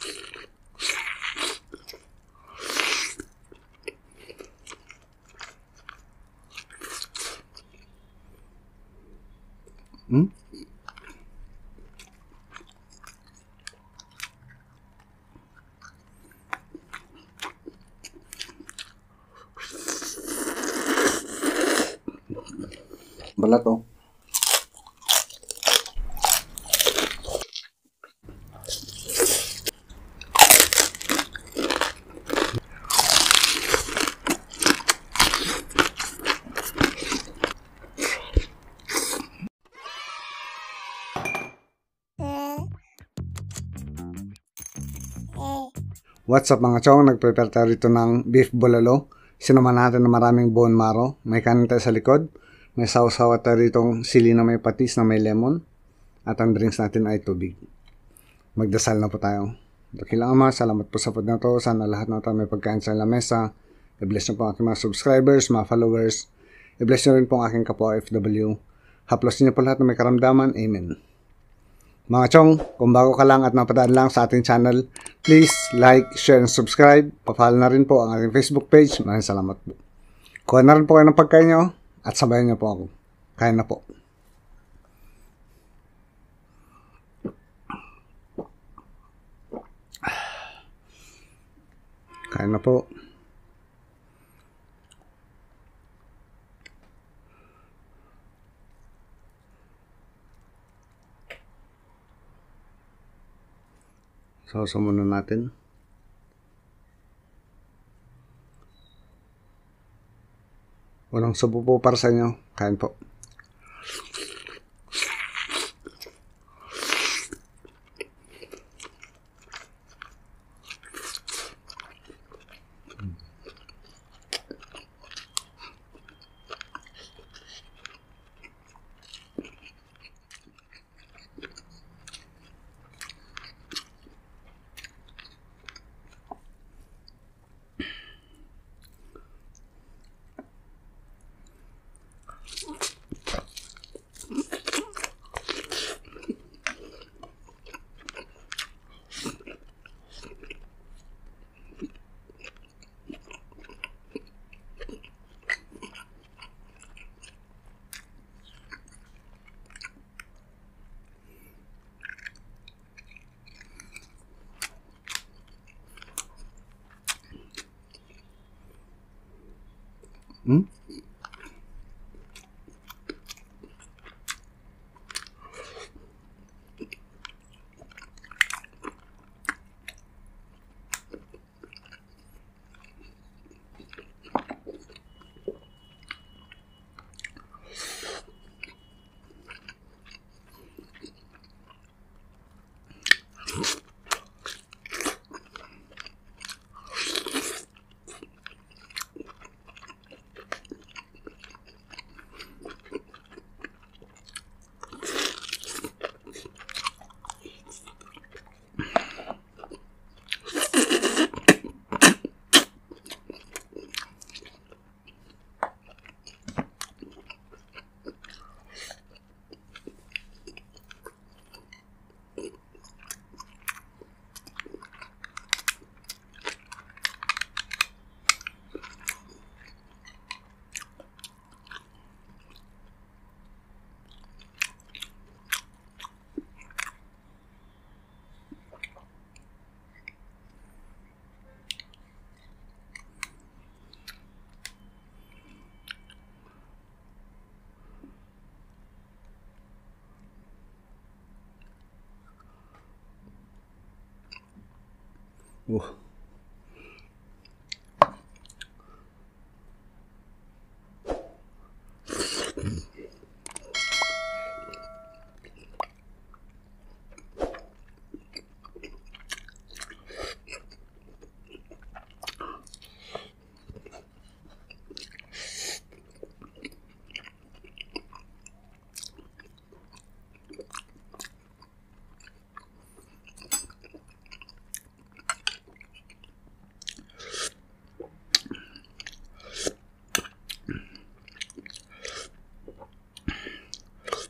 Balato. What's up mga chong? Nagprepare tayo rito ng beef bulalo. Sinuman natin na maraming bone marrow. May kanin tayo sa likod. May sausaw tayo ritong sili na may patis na may lemon. At ang drinks natin ay tubig. Magdasal na po tayo. Dakilang Ama, salamat po sa food na to. Sana lahat na tayo may pagkain sa lamesa. I-bless nyo po ang aking mga subscribers, mga followers. I-bless nyo rin po ang aking kapwa OFW. Haplos niyo po lahat na may karamdaman. Amen. Mga chong, kung bago ka lang at napadaan lang sa ating channel, please like, share, and subscribe. Pa-follow na rin po ang ating Facebook page. Maraming salamat po. Kuha na rin po kayo ng pagkain nyo at sabayan nyo po ako. Kain na po. Kain na po. Sausaw muna natin. Walang subo po para sa inyo. Kain po.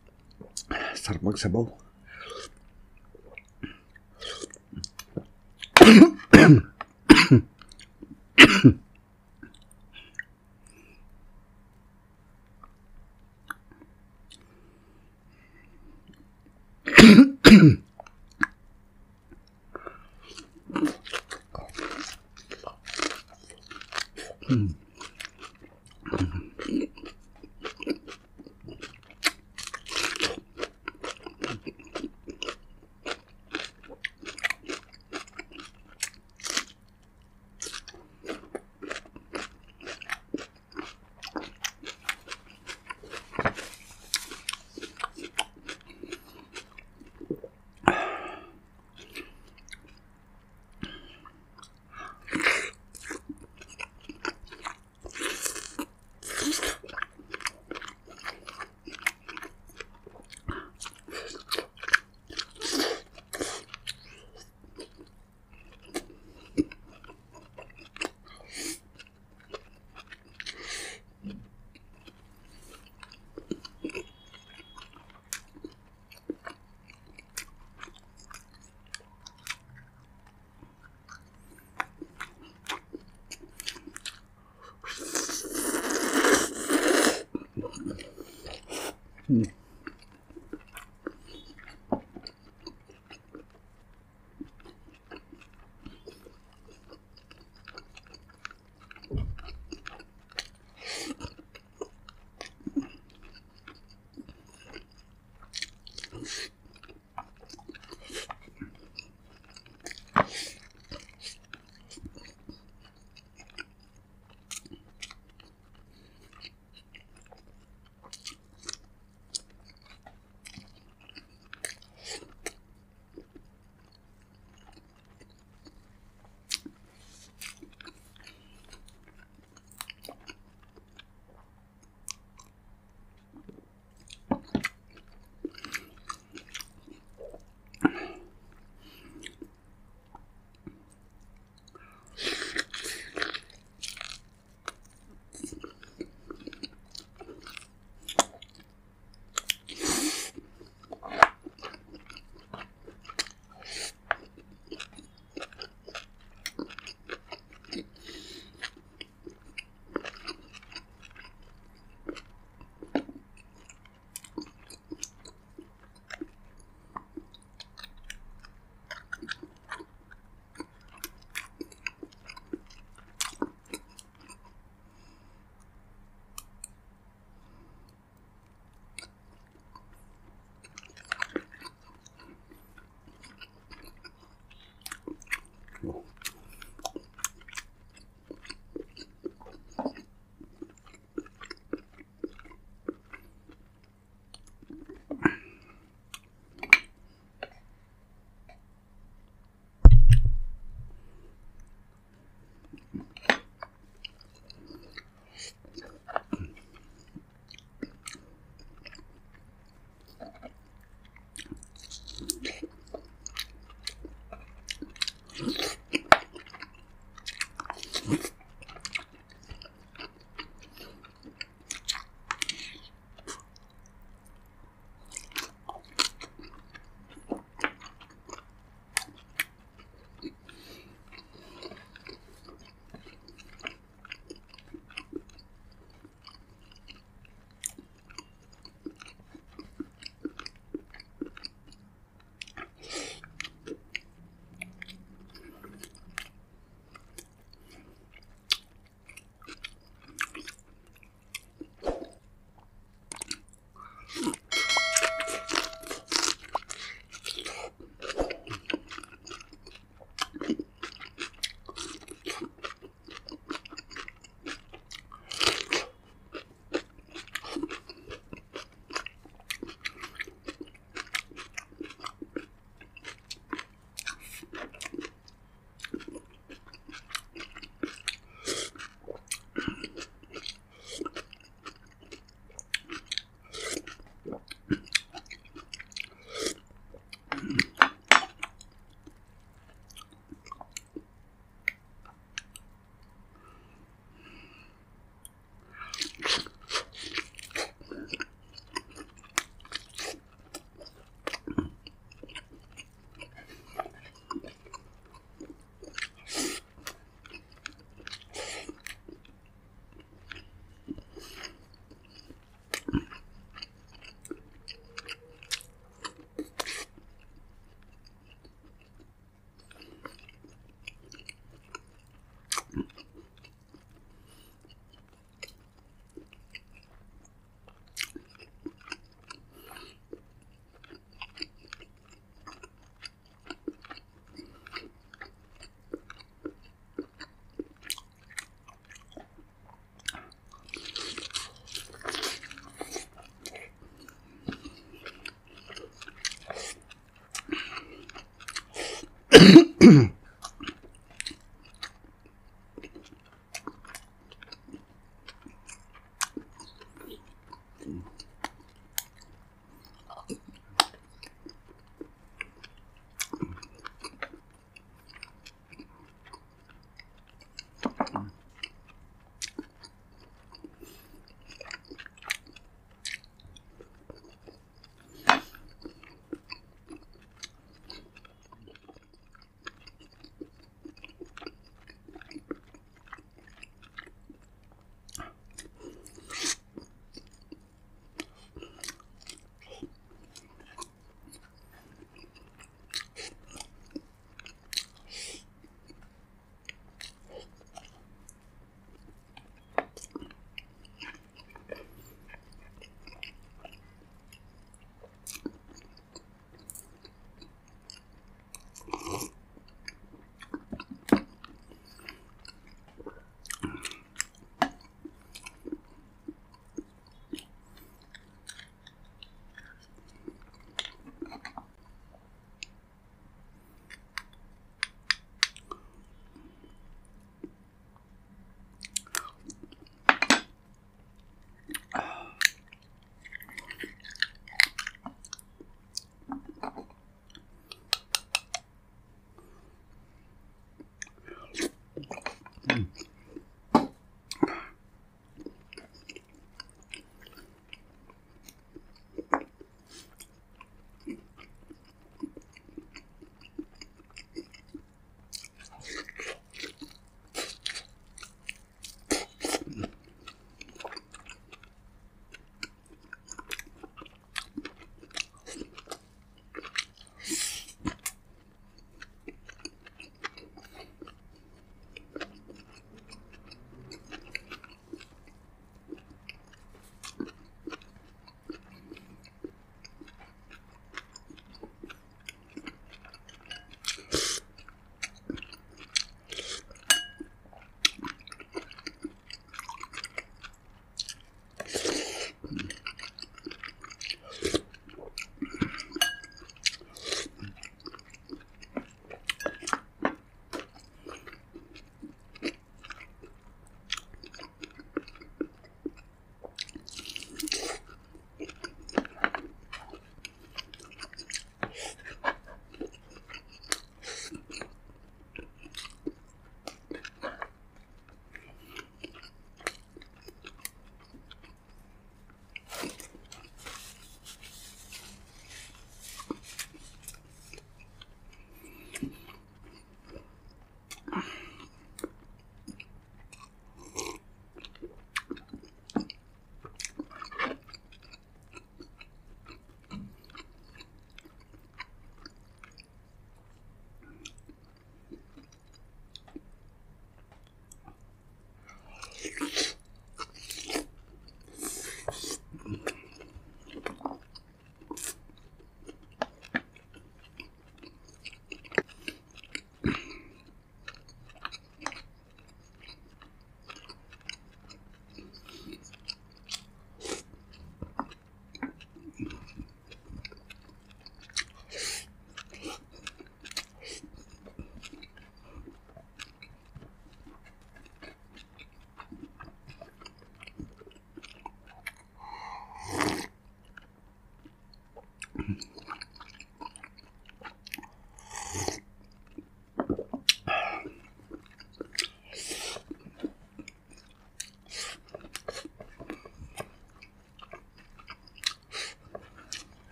Sarap magsabaw.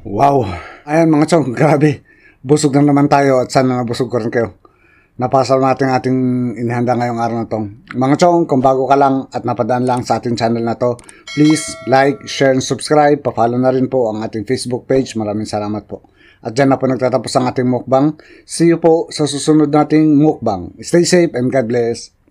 Wow! Ayan mga chong, grabe. Busog na naman tayo at sana nabusog ko rin kayo. Napasal natin ating inihanda ngayong araw na to. Mga chong, kung bago ka lang at napadaan lang sa ating channel na to, please like, share, and subscribe. Pa-follow na rin po ang ating Facebook page. Maraming salamat po. At dyan na po nagtatapos ang ating mukbang. See you po sa susunod nating mukbang. Stay safe and God bless.